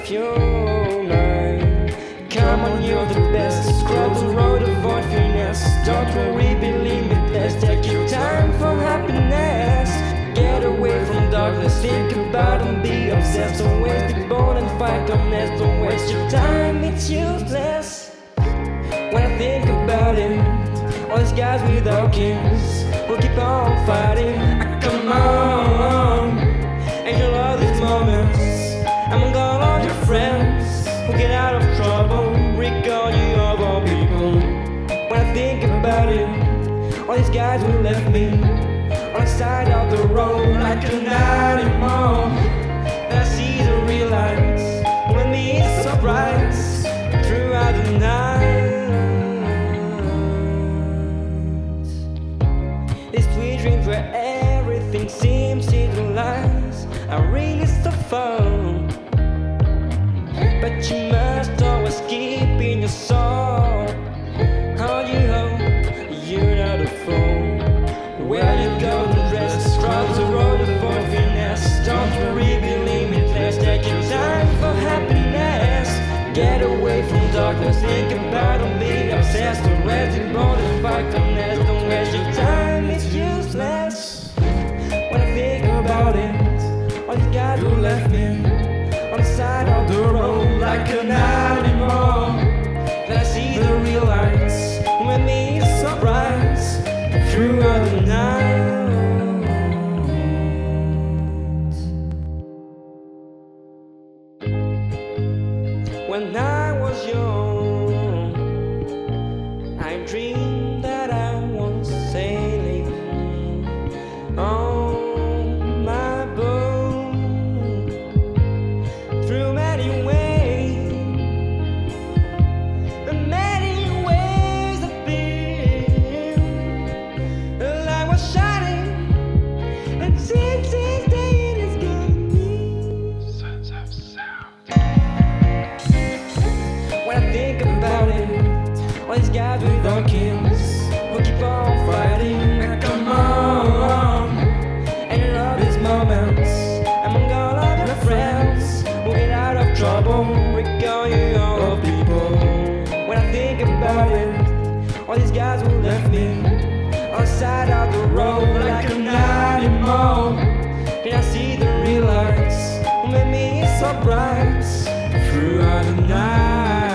of your mind. Come on, you're the best. Scroll the road, avoid finesse. Don't worry, be limitless. Take your time for happiness. Get away from darkness. Think about and be obsessed. Don't waste the bone and fight honest. Don't waste your time, it's useless. When I think about it, all these guys without kings will keep on fighting. Come on, and you'll love these moments. Among all your friends who get out of trouble, recall you of all people. When I think about it, all these guys who left me on the side of the road like an animal. And I see the real lights when me is surprise throughout the night. These sweet dreams where everything seems to lies are really so fun. But you must always keep in your soul how you hope you're not a fool. Where you go to rest, cross the road, avoid finesse. Don't worry, be limitless. Take your time for happiness. Get away from darkness, think about and be obsessed. Don't rest in bold and fight honest. Don't waste your time, it's useless. When I think about it, all these guys who left me on the side of the road like an animal. Then I see the real lights when me is surprise throughout the night. When I was young, I dreamed that I was sailing on my boat through many ways of being. The light was shining and six days is good. Sons of sound. When I think about it, all these guys without kings who keep on fighting. Come on, and in all these moments, among all of your friends who get out of trouble, recall you all of people. When I think about it, all these guys who left me on the side of the road like an animal. Then I see the real lights who made me so bright throughout the night.